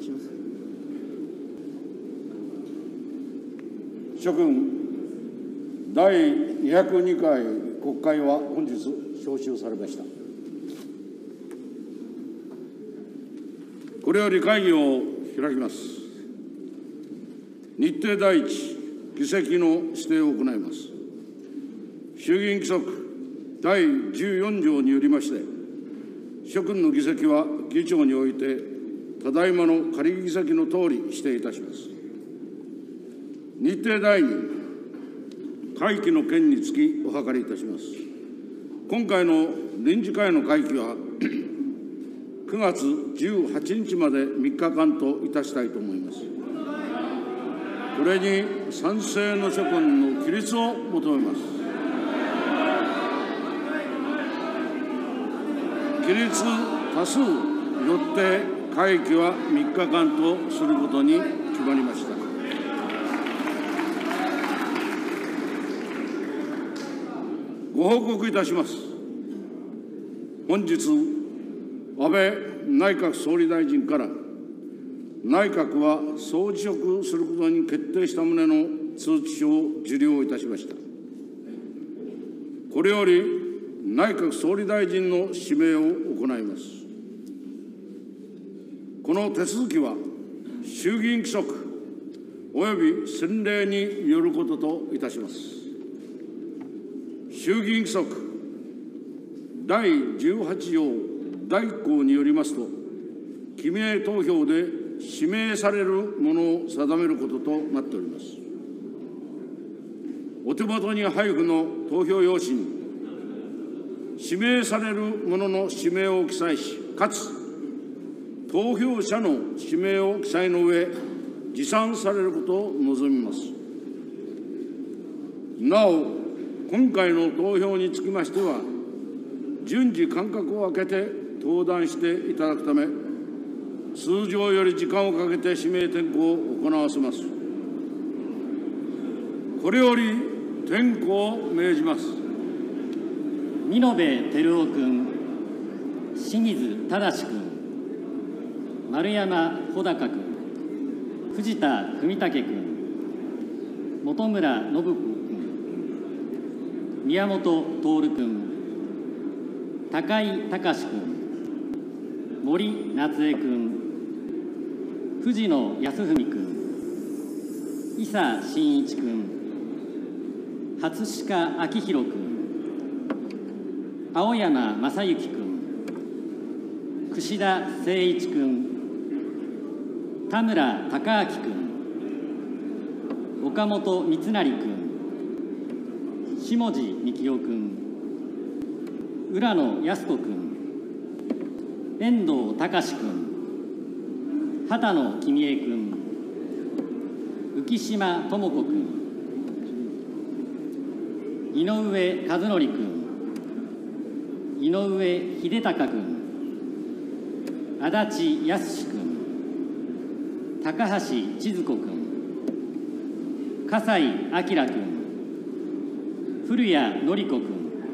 します。 諸君、第202回国会は本日召集されました。これより会議を開きます。日程第一、議席の指定を行います。衆議院規則第14条によりまして、諸君の議席は議長において、ただいまの仮議席のとおり指定いたします。日程第2、会期の件につきお諮りいたします。今回の臨時会の会期は、9月18日まで3日間といたしたいと思います。これに賛成の諸君の起立を求めます。起立多数よって会期は3日間とすることに決まりました。ご報告いたします。本日、安倍内閣総理大臣から内閣は総辞職することに決定した旨の通知書を受領いたしました。これより内閣総理大臣の指名を行います。この手続きは衆議院規則および先例によることといたします。衆議院規則第18条第1項によりますと、記名投票で指名されるものを定めることとなっております。お手元に配布の投票用紙に、指名される者の氏名を記載し、かつ投票者の氏名を記載の上、持参されることを望みます。なお、今回の投票につきましては、順次間隔を空けて登壇していただくため、通常より時間をかけて指名転校を行わせます。これより転校を命じます。 見延照夫君、清水正君、丸山穂高君、藤田文武君、本村信子君、宮本徹君、高井隆君、森夏江君、藤野康文君、伊佐真一君、初鹿明宏君、青山正幸君、櫛田誠一君、田村孝明君、岡本三成君、下地幹夫君、浦野靖子君、遠藤隆君、畑野公恵君、浮島智子君、井上和則君、井上秀孝君、足立康君、高橋千鶴子君、笠井明君、古谷典子君、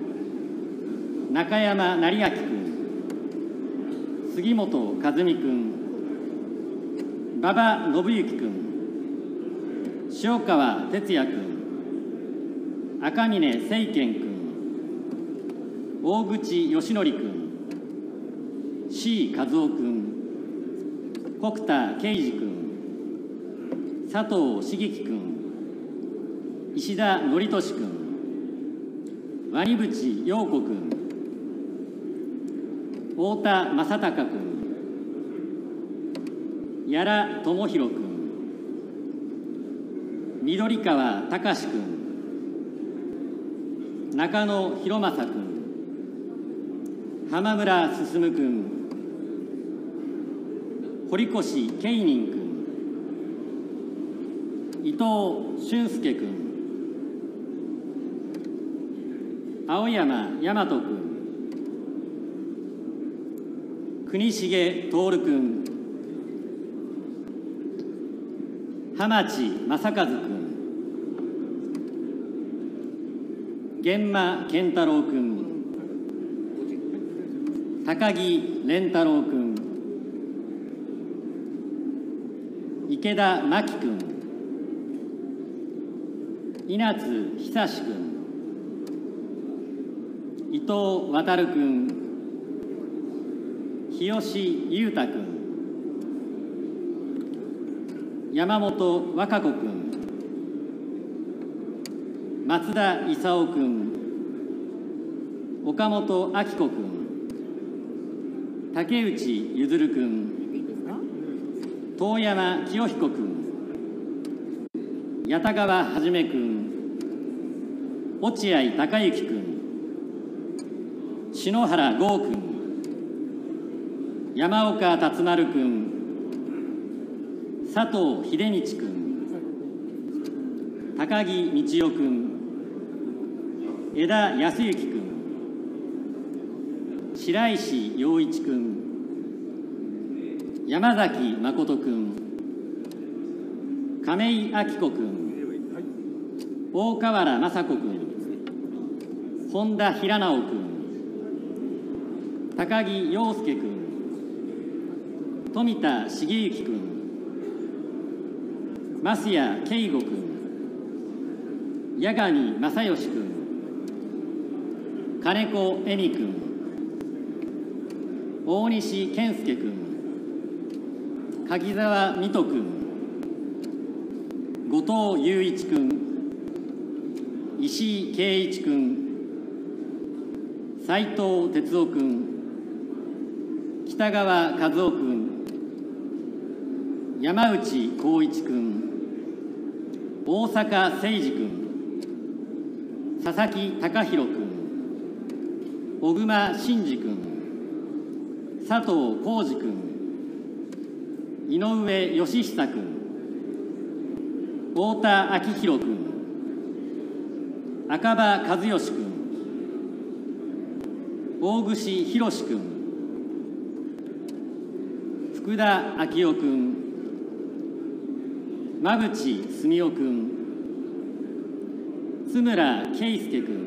中山成明君、杉本和美君、馬場信之君、塩川哲也君、赤嶺政賢君、大口義則君、C 和夫君、国田圭司君、佐藤茂樹君、石田典俊君、鰐淵陽子君、太田正孝君、屋良智弘君、緑川隆君、中野博正君、浜村進君、堀越慶任君、伊藤俊介君、青山大和君、国重徹君、浜地正和君、源馬健太郎君、高木蓮太郎君、 池田真紀君、稲津久志君、伊藤航君、日吉裕太君、山本和歌子君、松田勲君、岡本明子君、竹内譲君、遠山清彦君、八田川はじめ君、落合孝之君、篠原剛君、山岡達丸君、佐藤秀道君、高木道夫君、枝康之君、白石陽一君、山崎誠君、亀井明子君、大河原雅子君、本田平直君、高木陽介君、富田茂之君、増谷圭吾君、八神正義君、金子恵美君、大西健介君、柿沢水戸君、後藤雄一君、石井圭一君、斉藤哲夫君、北川和夫君、山内浩一君、大阪誠二君、佐々木貴弘君、小熊慎司君、佐藤浩二君、井上義久君、太田昭弘君、赤羽和義君、大串博君、福田昭夫君、馬淵澄夫君、津村圭介君、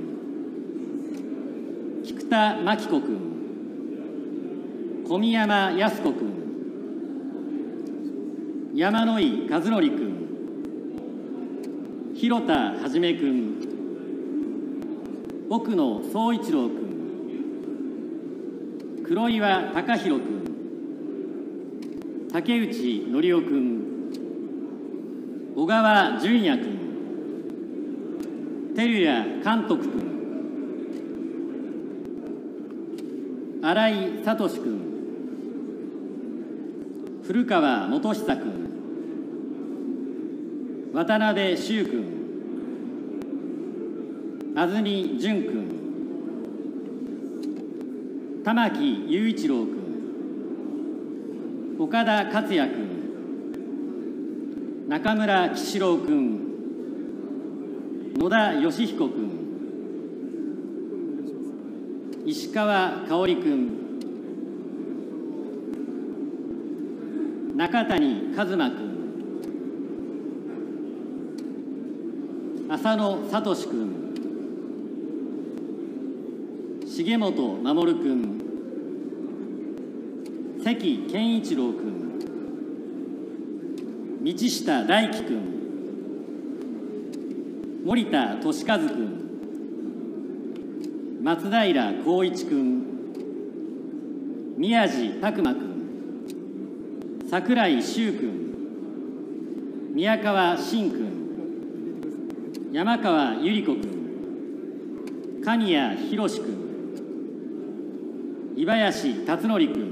菊田真紀子君、小宮山靖子君、山井和則君、広田はじめ君、奥野総一郎君、黒岩貴弘君、竹内則夫君、小川淳也君、照屋監督君、新井聡君、古川元久君、渡辺修君、安住淳君、玉木雄一郎君、岡田克也君、中村喜四郎君、野田義彦君、石川香織君、中谷一馬君、浅野聡君、重本守君、関健一郎君、道下大輝君、森田俊和君、松平浩一君、宮地拓磨君、櫻井修君、宮川真君、山川百合子君、神谷博君、井林辰徳君、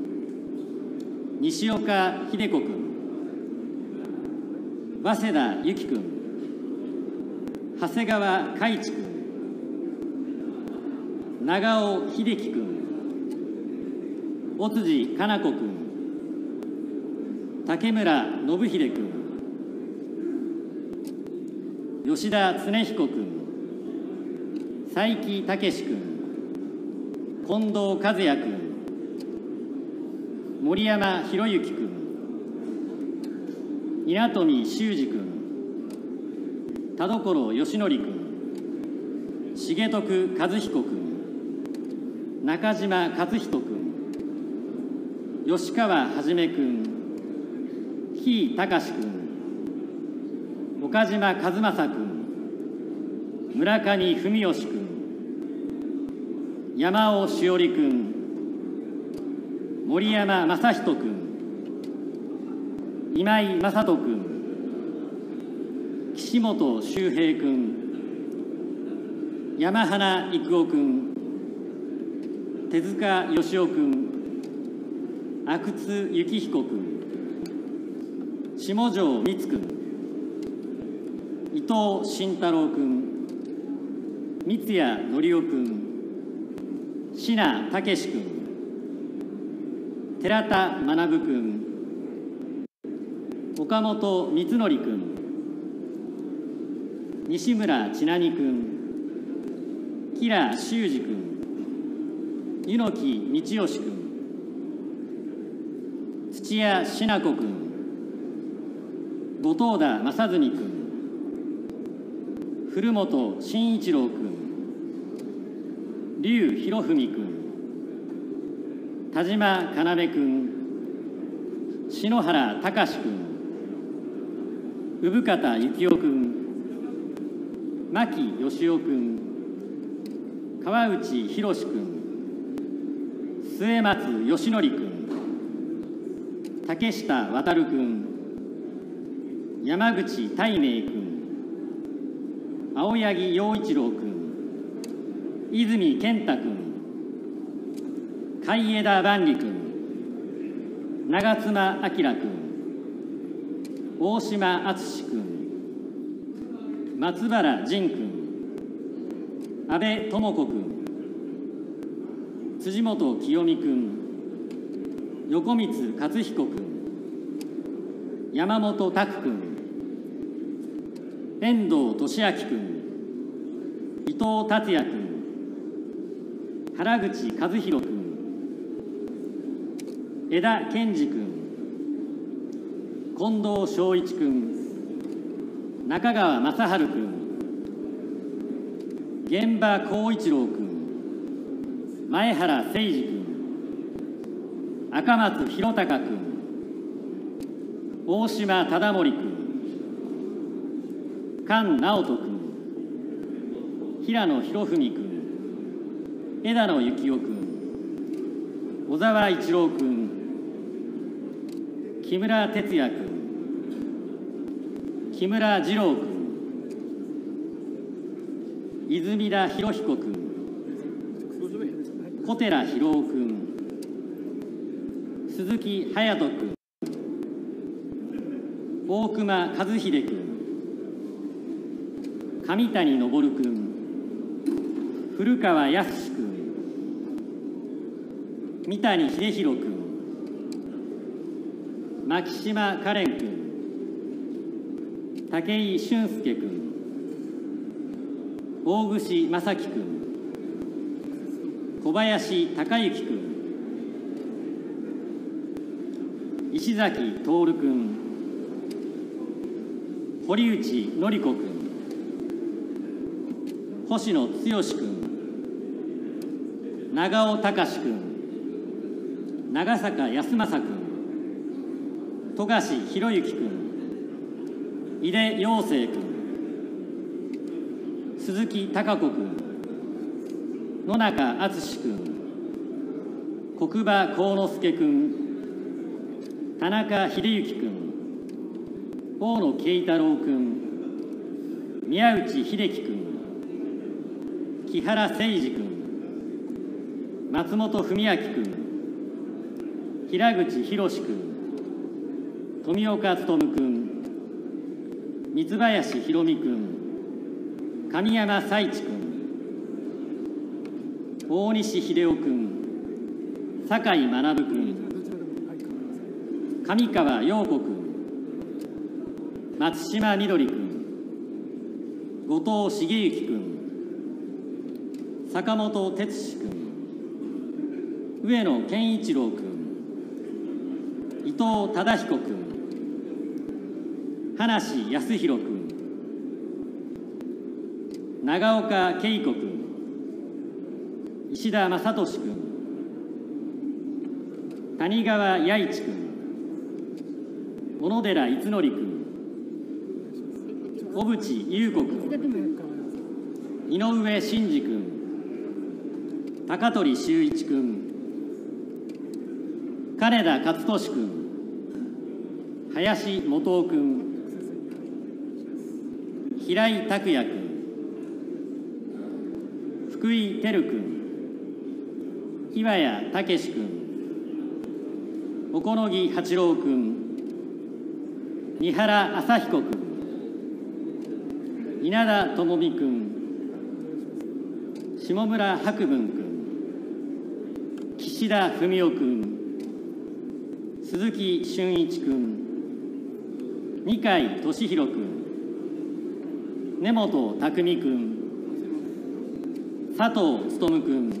西岡秀子君、早稲田由紀君、長谷川海地君、長尾秀樹君、尾辻かな子君、竹村信秀君、吉田恒彦君、佐伯武君、近藤和也君、森山博之君、稲富修二君、田所義則君、重徳和彦君、中島勝人君、吉川はじめ君、 喜井隆君、岡島和正君、村上文義君、山尾志織君、森山正人君、今井正人君、岸本周平君、山花育夫君、手塚義雄君、阿久津幸彦君、下條光君、伊藤慎太郎君、三谷則夫君、椎名武志君、寺田学君、岡本光則君、西村智奈美君、吉良修司君、柚木道義君、土屋品子君、後藤田正純君、古本慎一郎君、劉博文君、田島要君、篠原隆君、生方幸雄君、牧義夫君、川内博君、末松義則君、竹下渉君、山口大明君、青柳陽一郎君、泉健太君、海枝万里君、長妻昭君、大島敦君、松原仁君、安倍智子君、辻元清美君、横光勝彦君、山本拓君、遠藤俊明君、伊藤達也君、原口和弘君、枝健二君、近藤昭一君、中川正治君、玄場光一郎君、前原誠司君、赤松弘隆君、大島忠盛君、菅直人君、平野博文君、枝野幸男君、小沢一郎君、木村哲也君、木村二郎君、泉田博彦君、小寺博夫君、鈴木隼人君、大熊和秀君、上谷昇君、古川康君、三谷秀弘君、牧島かれん君、武井俊介君、大串正樹君、小林孝之君、石崎徹君、堀内典子君、星野剛君、長尾隆君、長坂康政君、富樫博之君、井出陽生君、鈴木貴子君、野中敦君、国場幸之助君、田中秀之君、大野慶太郎君、宮内秀樹君、木原誠二君、松本文明君、平口博君、富岡勉君、三林博美君、神山彩地君、大西秀夫君、酒井学君、上川陽子君、松島みどり君、後藤茂之君、坂本哲司君、上野健一郎君、伊藤忠彦君、葉梨康弘君、長岡恵子君、石田正俊君、谷川弥一君、 小野寺逸則君、小渕優子君、井上真司君、高取修一君、金田勝利君、林元夫君、平井拓也君、福井照君、岩谷武志君、小此木八郎君、三原朝彦君、稲田朋美君、下村博文君、岸田文雄君、鈴木俊一君、二階俊博君、根本匠君、佐藤勉君、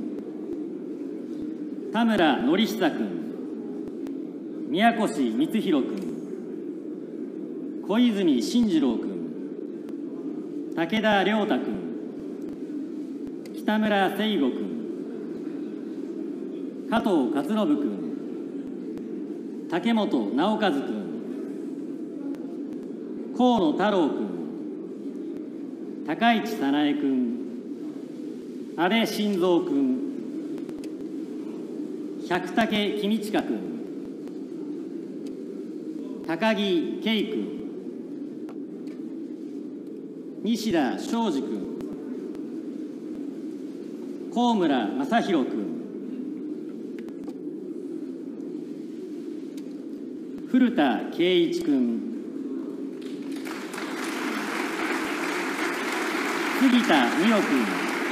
田村典久君、宮越光弘君、小泉進次郎君、武田良太君、北村誠吾君、加藤勝信君、竹本直和君、河野太郎君、高市早苗君、安倍晋三君、百武公親君、高木圭君、西田昌司君、高村正弘君、古田圭一君、杉田水脈君、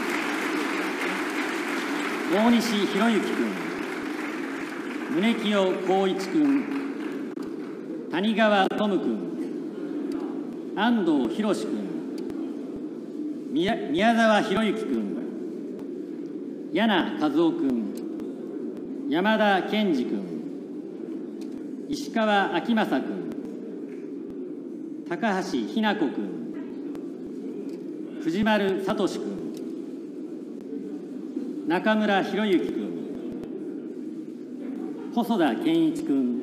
大西博之君、宗清光一君、谷川智君、安藤博君、宮沢博之君、柳和夫君、山田健二君、石川昭正君、高橋日奈子君、藤丸聡君、中村博之君、細田健一君、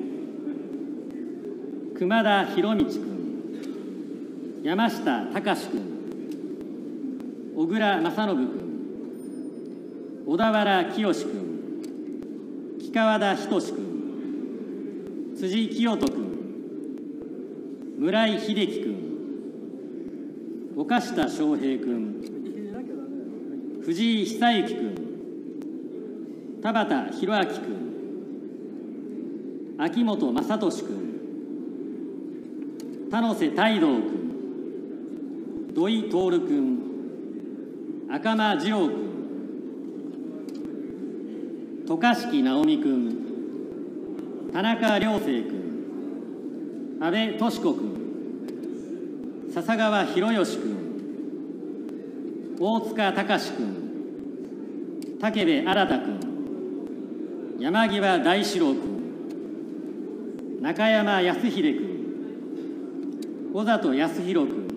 熊田博道君、山下隆君、小倉正信君、小田原清君、木川田仁君、辻清人君、村井秀樹君、岡下翔平君、藤井久之君、田畑弘明君、秋元正俊君、田野瀬太道君、土井徹君、赤間次郎君、渡嘉敷直美君、田中良生君、安倍敏子君、笹川博義君、大塚隆君、武部新君、山際大志郎君、中山康秀君、小里康弘君、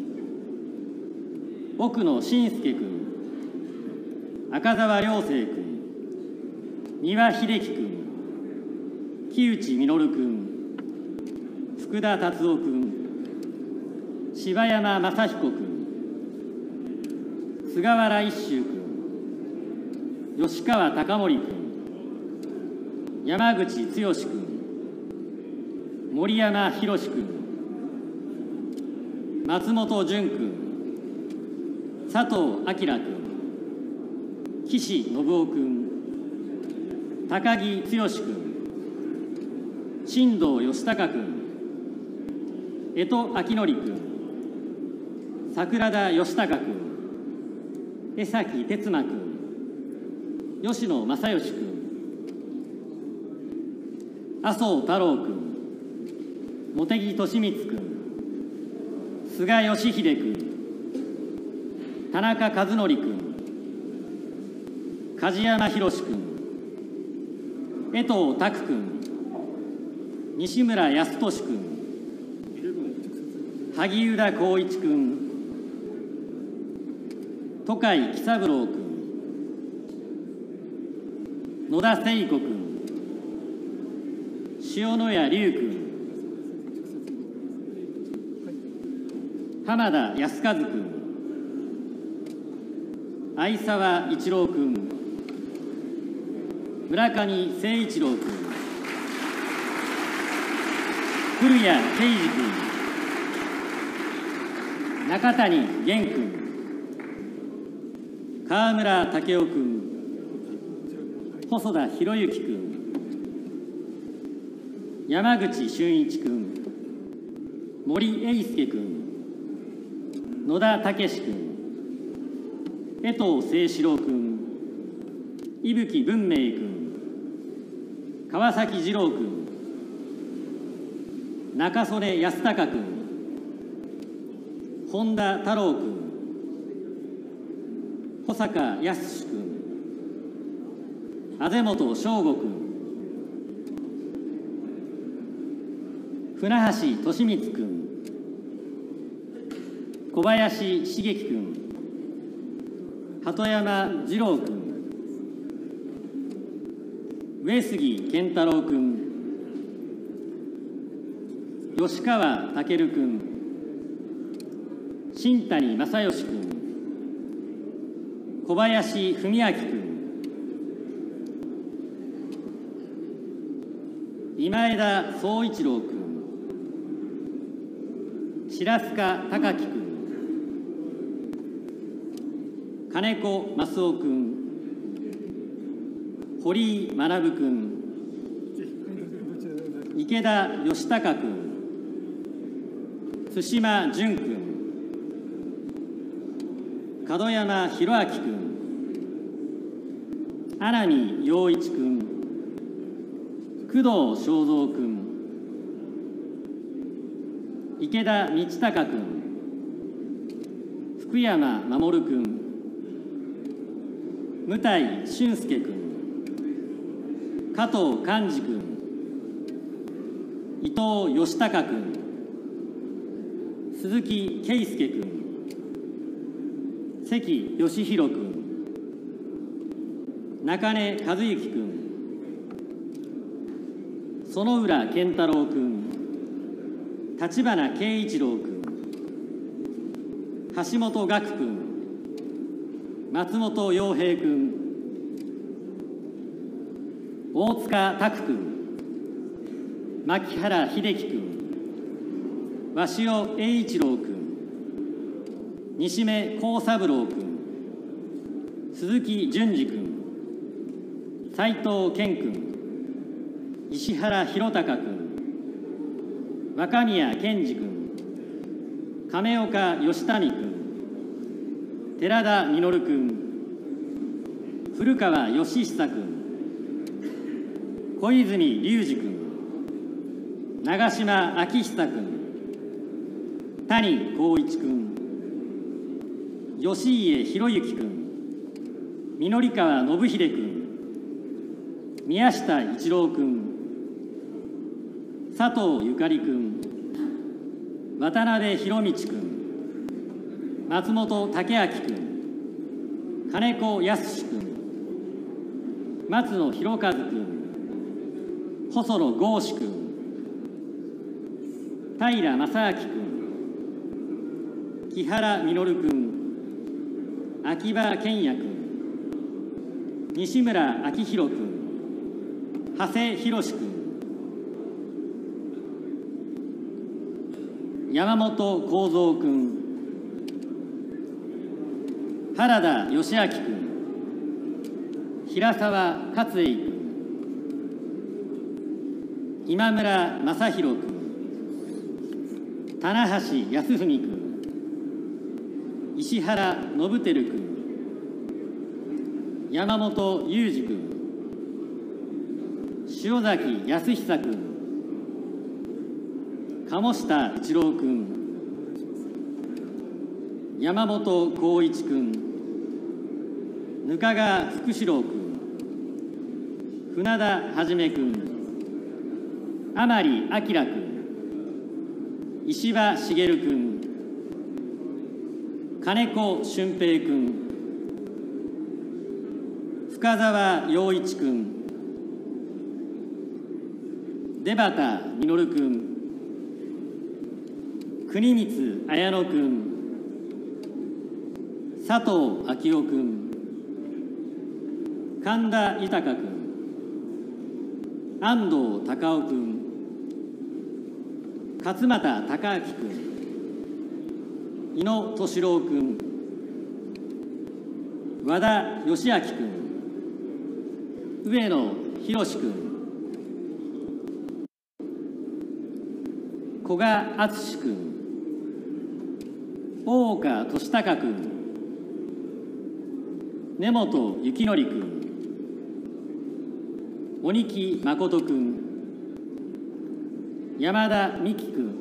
奥野信介君、赤澤良生君、三輪秀樹君、木内稔君、福田達夫君、柴山正彦君、菅原一秀君、吉川貴盛君、山口剛君、森山博君、松本純君、佐藤明君、岸信夫君、高木剛君、新藤義孝君、江戸明則君、桜田義孝君、江崎哲磨君、吉野正義君、麻生太郎君、茂木敏光君、菅義偉君、田中和則君、梶山弘君、江藤拓君、西村康稔君、萩生田光一君、戸海喜三郎君、野田聖子君、塩谷隆君、 浜田康和君、相沢一郎君、村上誠一郎君、古谷圭司君、中谷元君、河村武雄君、細田博之君、山口俊一君、森英介君、野田武君、江藤誠志郎君、伊吹文明君、川崎二郎君、中曽根康隆君、本田太郎君、保坂康君、あぜ本翔吾君、船橋利光君、小林茂樹君、鳩山二郎君、上杉健太郎君、吉川健君、新谷正義君、小林文明君、今枝宗一郎君、白塚孝樹君、金子益夫君、堀井学君、池田義孝君、津島淳君、門山弘明君、阿南陽一君、工藤正三君、池田道孝君、福山守君、向井俊介君、加藤寛治君、伊藤義孝君、鈴木圭介君、関義弘君、中根和之君、園浦健太郎君、立花慶一郎君、橋本岳君、松本洋平君、大塚拓君、牧原秀樹君、鷲尾栄一郎君、西目幸三郎君、鈴木淳二君、斉藤健君、石原宏隆君、若宮健二君、亀岡義谷君、寺田稔君、古川義久君、小泉龍二君、長島昭久君、谷光一君、吉家博之君、御法川信秀君、宮下一郎君、佐藤ゆかり君、渡辺博道君、松本武明君、金子康君、松野博一君、細野豪志君、平正明君、木原稔君、秋葉賢也君、西村明宏君、長谷博君、山本幸三君、原田義明君、平沢勝栄君、今村正弘君、棚橋康文君、石原信輝君、山本裕二君、塩崎康久君、鴨下一郎君、山本浩一君、額賀福志郎君、船田はじめ君、甘利明君、石破茂君、金子俊平君、深澤陽一君、出畑実君、 国光綾乃君、佐藤昭夫君、神田豊君、安藤孝夫君、勝俣孝明君、井野俊郎君、和田義明君、上野博君、古賀敦君、大岡俊孝君、根本幸典君、鬼木誠君、山田美希君、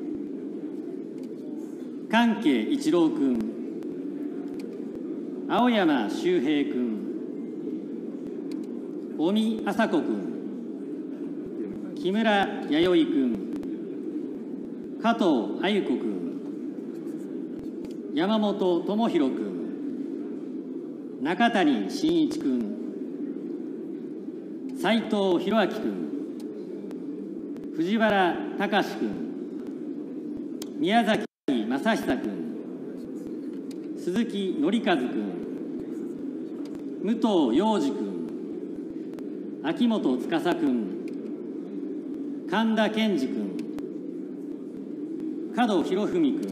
関係一郎君、青山周平君、尾身麻子君、木村弥生君、加藤鮎子君、山本智弘君、中谷真一君、斉藤弘明君、藤原隆君、宮崎正久君、鈴木紀和君、武藤洋二君、秋元司君、神田健二君、門博文君、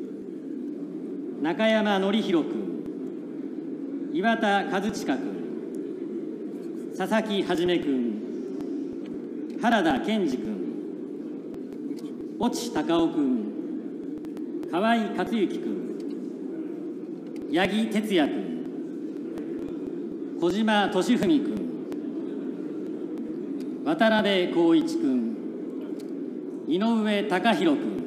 中山典弘君、岩田和親君、佐々木一君、原田健二君、越智隆夫君、河合克行君、八木哲也君、小島敏文君、渡辺浩一君、井上貴博君、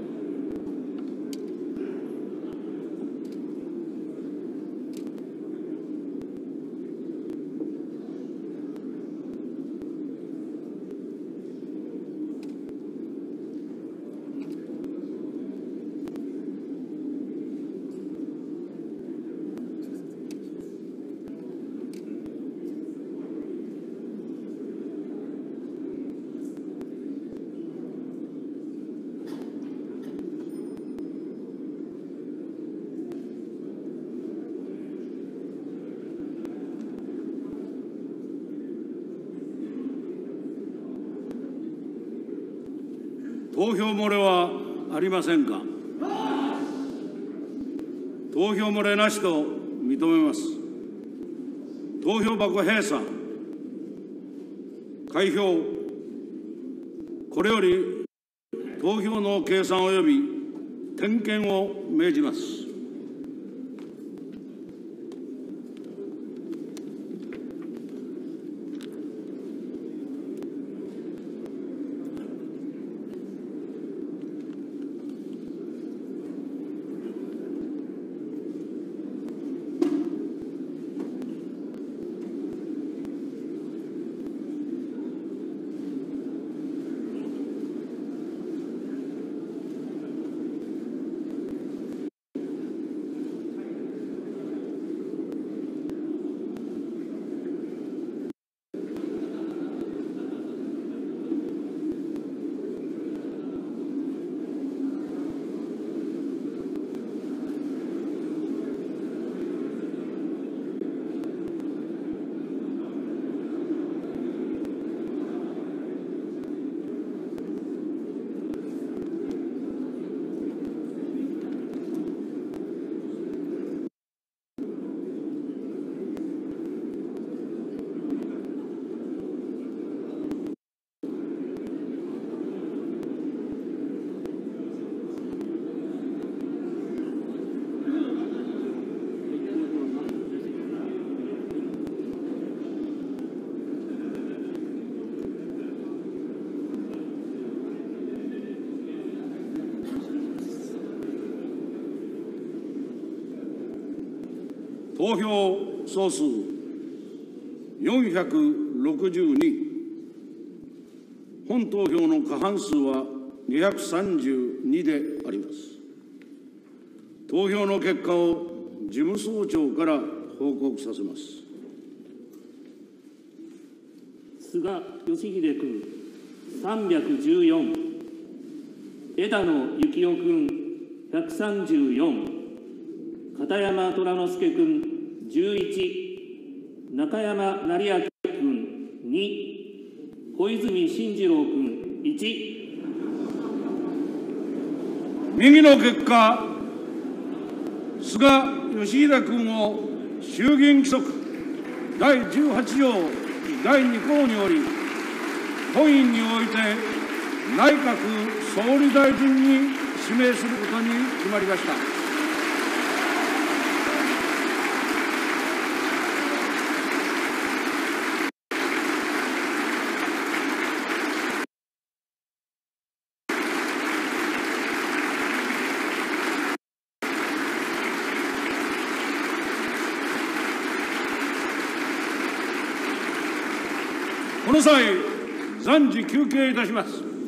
投票漏れはありませんか。投票漏れなしと認めます。投票箱閉鎖、開票、これより投票の計算及び点検を命じます。投票総数462、本投票の過半数は232であります。投票の結果を事務総長から報告させます。 菅義偉君314、枝野幸男君 134、片山虎之助君11、中山成明君2、小泉進次郎君1。 右の結果、菅義偉君を衆議院規則第18条第2項により、本院において内閣総理大臣に指名することに決まりました。この際、暫時休憩いたします。